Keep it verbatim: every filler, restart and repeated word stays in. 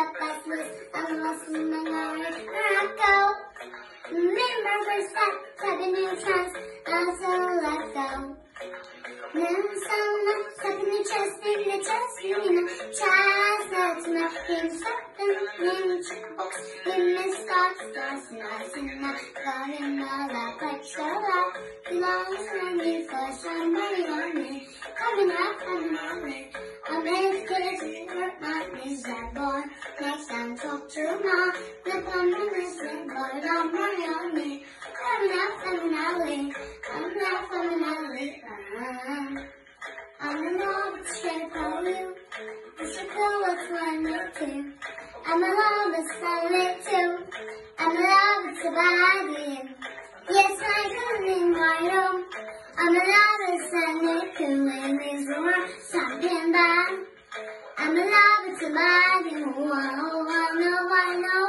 up fast loose. I'm lost in my mind. Where I go. Remember first step, seven new trance. Also let go. Then someone stuck in the chest, in the chest, you know. Tries not to knock him, something in the checkbox. In the stocks, that's nice and not calling all that like so loud. Belongs to me for somebody on me. Coming up, coming on me. I'm educated to hurt my knees, that boy. Next time, talk to mom. Look on the wristlet, but don't worry on me. Coming up, coming out late. Coming up, coming out late. I'm in love with straight for you. You should know what's one or two. I'm in love with sunlit too. I'm in love with surviving. Yes, I could in my room. I'm in love with sunlit too. And there's the world something bad. I'm in love with surviving. Oh, I know, I know.